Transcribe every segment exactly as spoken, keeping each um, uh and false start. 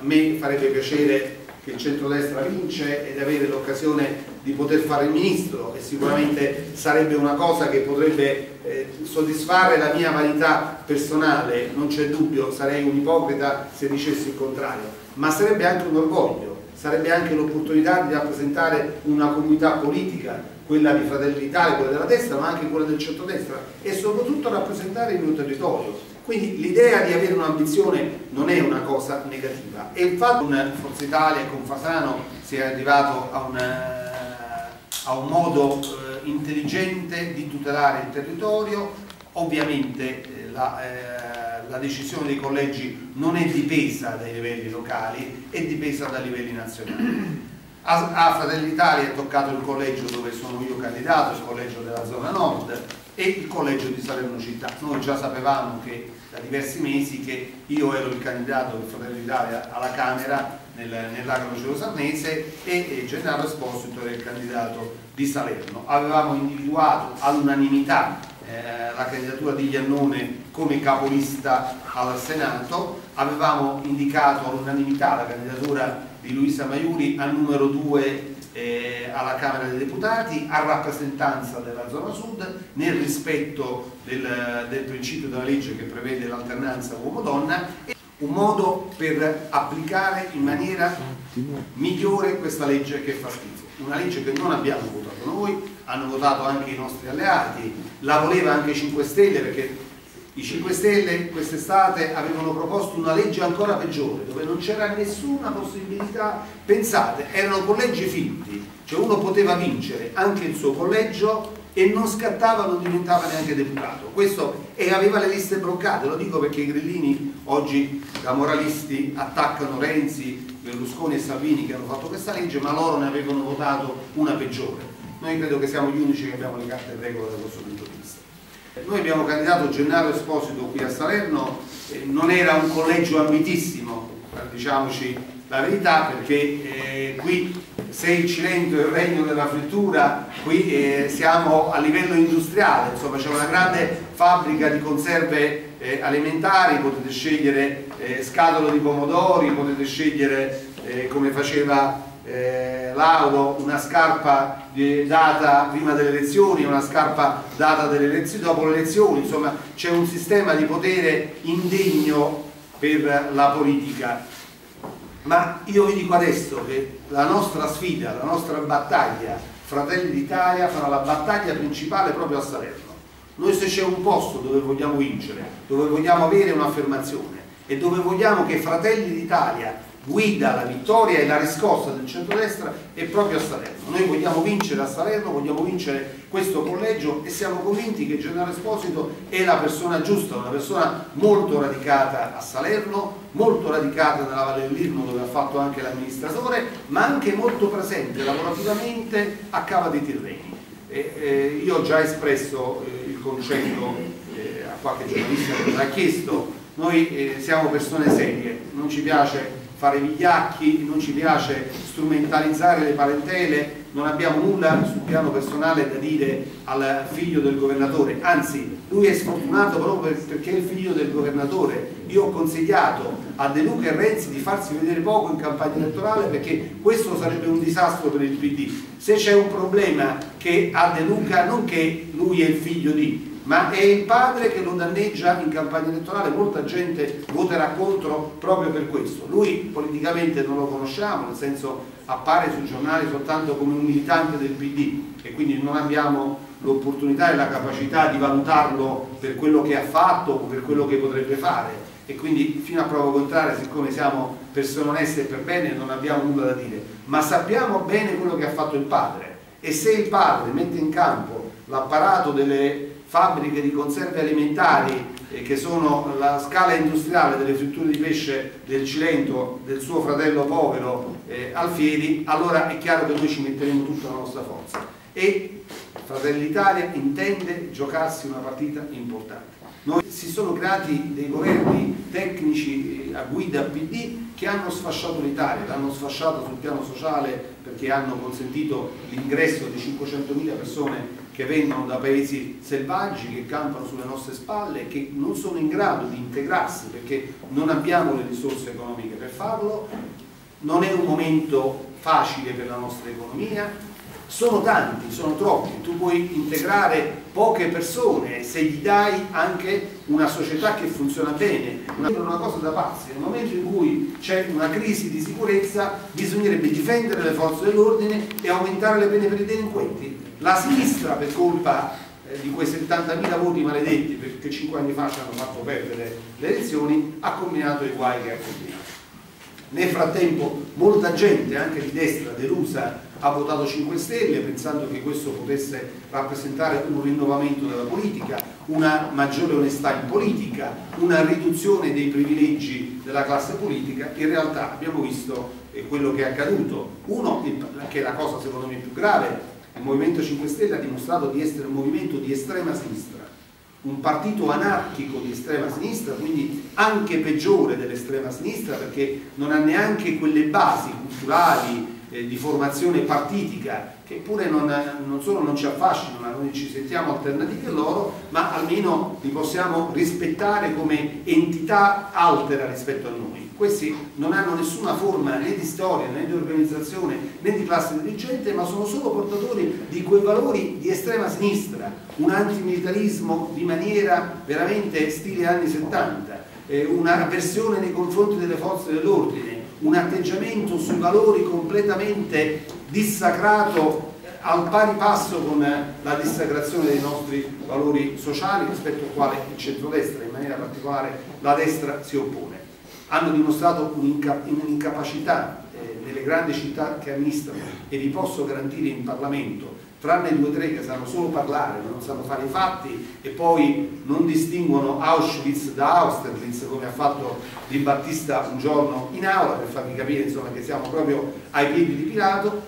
me farebbe piacere che il centrodestra vince ed avere l'occasione di poter fare il ministro, e sicuramente sarebbe una cosa che potrebbe eh, soddisfare la mia vanità personale, non c'è dubbio, sarei un ipocrita se dicessi il contrario, ma sarebbe anche un orgoglio, sarebbe anche l'opportunità di rappresentare una comunità politica, quella di Fratelli d'Italia, quella della destra, ma anche quella del centrodestra, e soprattutto rappresentare il mio territorio. Quindi l'idea di avere un'ambizione non è una cosa negativa, e il fatto che con Forza Italia e con Fasano si è arrivato a un, a un modo eh, intelligente di tutelare il territorio. Ovviamente eh, la, eh, la decisione dei collegi non è dipesa dai livelli locali, è dipesa dai livelli nazionali. A, a Fratelli d'Italia è toccato il collegio dove sono io candidato, il collegio della zona nord, e il collegio di Salerno città. Noi già sapevamo che da diversi mesi che io ero il candidato del Fratelli d'Italia alla Camera nel, nell'Agro Sarnese, e, e Gennaro Esposito era il candidato di Salerno. Avevamo individuato all'unanimità eh, la candidatura di Iannone come capolista al Senato, avevamo indicato all'unanimità la candidatura di Luisa Maiuri al numero due Eh, alla Camera dei Deputati, a rappresentanza della zona sud, nel rispetto del, del principio della legge che prevede l'alternanza uomo-donna, e un modo per applicare in maniera migliore questa legge che fa schifo, una legge che non abbiamo votato noi, hanno votato anche i nostri alleati, la voleva anche i cinque Stelle, perché i cinque Stelle quest'estate avevano proposto una legge ancora peggiore, dove non c'era nessuna possibilità. Pensate, erano collegi finti, cioè uno poteva vincere anche il suo collegio e non scattava, non diventava neanche deputato. Questo, e aveva le liste bloccate. Lo dico perché i grillini oggi da moralisti attaccano Renzi, Berlusconi e Salvini che hanno fatto questa legge, ma loro ne avevano votato una peggiore. Noi credo che siamo gli unici che abbiamo le carte in regola da questo punto di vista. Noi abbiamo candidato Gennaro Esposito qui a Salerno, eh, non era un collegio ambitissimo, diciamoci la verità, perché eh, qui se il Cilento è il regno della frittura, qui eh, siamo a livello industriale, insomma c'è una grande fabbrica di conserve eh, alimentari, potete scegliere eh, scatole di pomodori, potete scegliere eh, come faceva Eh, Lauro, una scarpa eh, data prima delle elezioni, una scarpa data delle elezioni, dopo le elezioni, insomma c'è un sistema di potere indegno per la politica. Ma io vi dico adesso che la nostra sfida, la nostra battaglia, Fratelli d'Italia farà la battaglia principale proprio a Salerno. Noi, se c'è un posto dove vogliamo vincere, dove vogliamo avere un'affermazione e dove vogliamo che Fratelli d'Italia guida la vittoria e la riscossa del centrodestra, è proprio a Salerno. Noi vogliamo vincere a Salerno, vogliamo vincere questo collegio, e siamo convinti che Gennaro Esposito è la persona giusta, una persona molto radicata a Salerno, molto radicata nella Valle dell'Irno, dove ha fatto anche l'amministratore, ma anche molto presente lavorativamente a Cava dei Tirreni. E, eh, io ho già espresso eh, il concetto eh, a qualche giornalista che me l'ha chiesto. Noi eh, siamo persone serie, non ci piace fare vigliacchi, non ci piace strumentalizzare le parentele, non abbiamo nulla sul piano personale da dire al figlio del governatore, anzi lui è sfortunato proprio perché è il figlio del governatore. Io ho consigliato a De Luca e Renzi di farsi vedere poco in campagna elettorale, perché questo sarebbe un disastro per il P D. Se c'è un problema che ha De Luca, non che lui è il figlio di, ma è il padre che lo danneggia in campagna elettorale. Molta gente voterà contro proprio per questo. Lui politicamente non lo conosciamo, nel senso appare sui giornali soltanto come un militante del P D, e quindi non abbiamo l'opportunità e la capacità di valutarlo per quello che ha fatto o per quello che potrebbe fare, e quindi fino a prova contraria, siccome siamo persone oneste e per bene, non abbiamo nulla da dire, ma sappiamo bene quello che ha fatto il padre, e se il padre mette in campo l'apparato delle fabbriche di conserve alimentari eh, che sono la scala industriale delle fritture di pesce del Cilento, del suo fratello povero eh, Alfieri, allora è chiaro che noi ci metteremo tutta la nostra forza, e Fratelli d'Italia intende giocarsi una partita importante. Noi, si sono creati dei governi tecnici a guida P D che hanno sfasciato l'Italia, l'hanno sfasciata sul piano sociale, perché hanno consentito l'ingresso di cinquecentomila persone che vengono da paesi selvaggi, che campano sulle nostre spalle, che non sono in grado di integrarsi perché non abbiamo le risorse economiche per farlo. Non è un momento facile per la nostra economia. Sono tanti, sono troppi, tu puoi integrare poche persone se gli dai anche una società che funziona bene. Una, una cosa da pazzi, nel momento in cui c'è una crisi di sicurezza bisognerebbe difendere le forze dell'ordine e aumentare le pene per i delinquenti. La sinistra, per colpa eh, di quei settantamila voti maledetti perché cinque anni fa ci hanno fatto perdere le elezioni, ha combinato i guai che ha combinato. Nel frattempo molta gente, anche di destra, delusa, ha votato cinque Stelle pensando che questo potesse rappresentare un rinnovamento della politica, una maggiore onestà in politica, una riduzione dei privilegi della classe politica. In realtà abbiamo visto eh, quello che è accaduto. Uno, che è la cosa secondo me più grave, il Movimento cinque Stelle ha dimostrato di essere un movimento di estrema sinistra, un partito anarchico di estrema sinistra, quindi anche peggiore dell'estrema sinistra perché non ha neanche quelle basi culturali eh, di formazione partitica che pure non, non solo non ci affascinano, ma noi ci sentiamo alternativi a loro, ma almeno li possiamo rispettare come entità altera rispetto a noi. Questi non hanno nessuna forma né di storia, né di organizzazione, né di classe dirigente, ma sono solo portatori di quei valori di estrema sinistra, un antimilitarismo di maniera veramente stile anni settanta, eh, una avversione nei confronti delle forze dell'ordine, un atteggiamento sui valori completamente dissacrato, al pari passo con la dissacrazione dei nostri valori sociali rispetto al quale il centrodestra, in maniera particolare la destra, si oppone. Hanno dimostrato un'incapacità eh, nelle grandi città che amministrano, e vi posso garantire in Parlamento, tranne due o tre che sanno solo parlare, ma non sanno fare i fatti, e poi non distinguono Auschwitz da Austerlitz, come ha fatto Di Battista un giorno in aula, per farvi capire insomma, che siamo proprio ai piedi di Pilato.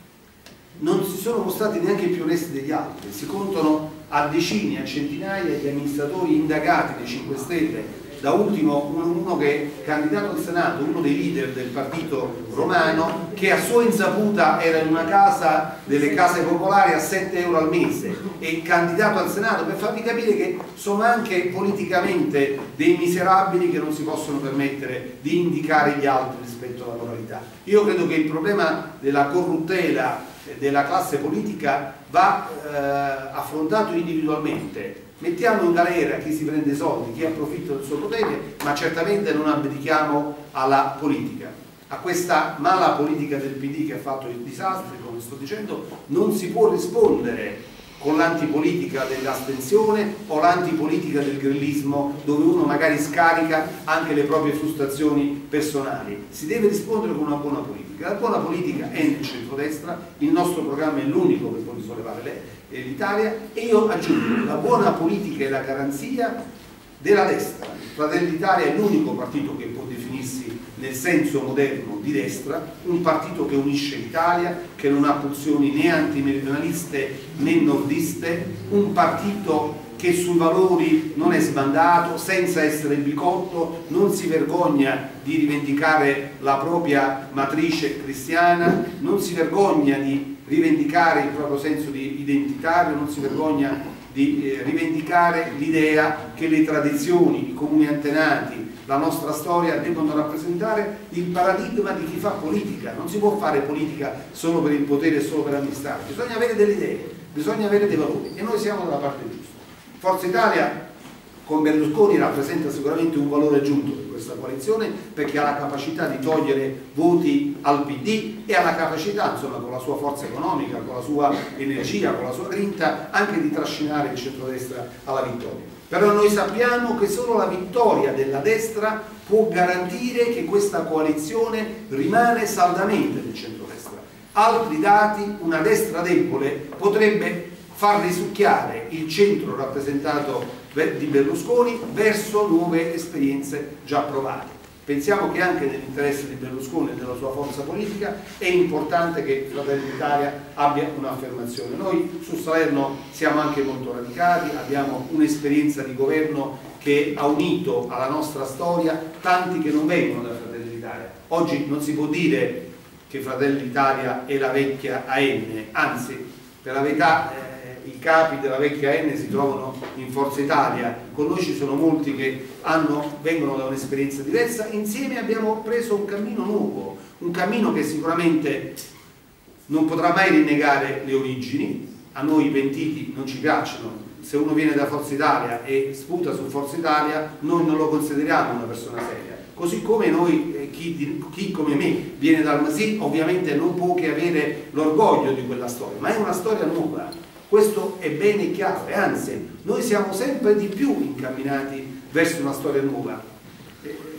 Non si sono mostrati neanche più onesti degli altri. Si contano a decine, a centinaia gli amministratori indagati dei cinque Stelle, da ultimo uno, uno che è candidato al Senato, uno dei leader del partito romano, che a sua insaputa era in una casa delle case popolari a sette euro al mese e candidato al Senato, per farvi capire che sono anche politicamente dei miserabili che non si possono permettere di indicare gli altri rispetto alla moralità. Io credo che il problema della corruttela della classe politica va eh, affrontato individualmente. Mettiamo in galera chi si prende soldi, chi approfitta del suo potere, ma certamente non abdichiamo alla politica. A questa mala politica del P D che ha fatto i disastri, come sto dicendo, non si può rispondere con l'antipolitica dell'astensione o l'antipolitica del grillismo, dove uno magari scarica anche le proprie frustrazioni personali. Si deve rispondere con una buona politica. La buona politica è nel centrodestra, il nostro programma è l'unico che può risollevare l'Italia, e io aggiungo, la buona politica è la garanzia della destra. Fratelli d'Italia è l'unico partito che può definirsi nel senso moderno di destra, un partito che unisce l'Italia, che non ha pulsioni né antimeridionaliste né nordiste, un partito che sui valori non è sbandato, senza essere bicotto, non si vergogna di rivendicare la propria matrice cristiana, non si vergogna di rivendicare il proprio senso di identitario, non si vergogna di eh, rivendicare l'idea che le tradizioni, i comuni antenati, la nostra storia devono rappresentare il paradigma di chi fa politica. Non si può fare politica solo per il potere e solo per amministrare, bisogna avere delle idee, bisogna avere dei valori, e noi siamo dalla parte giusta. Forza Italia con Berlusconi rappresenta sicuramente un valore aggiunto per questa coalizione, perché ha la capacità di togliere voti al P D e ha la capacità, insomma, con la sua forza economica, con la sua energia, con la sua grinta, anche di trascinare il centrodestra alla vittoria. Però noi sappiamo che solo la vittoria della destra può garantire che questa coalizione rimane saldamente nel centrodestra. Altri dati, una destra debole potrebbe far risucchiare il centro rappresentato di Berlusconi verso nuove esperienze già provate. Pensiamo che anche nell'interesse di Berlusconi e della sua forza politica è importante che Fratelli d'Italia abbia un'affermazione. Noi su Salerno siamo anche molto radicati, abbiamo un'esperienza di governo che ha unito alla nostra storia tanti che non vengono da Fratelli d'Italia. Oggi non si può dire che Fratelli d'Italia è la vecchia A N, anzi, per la verità eh, il capi della vecchia Enne si trovano in Forza Italia, con noi ci sono molti che hanno, vengono da un'esperienza diversa, insieme abbiamo preso un cammino nuovo, un cammino che sicuramente non potrà mai rinnegare le origini. A noi i pentiti non ci piacciono, se uno viene da Forza Italia e sputa su Forza Italia noi non lo consideriamo una persona seria, così come noi, eh, chi, chi come me viene dal Masì ovviamente non può che avere l'orgoglio di quella storia, ma è una storia nuova, questo è bene chiaro, e anzi noi siamo sempre di più incamminati verso una storia nuova.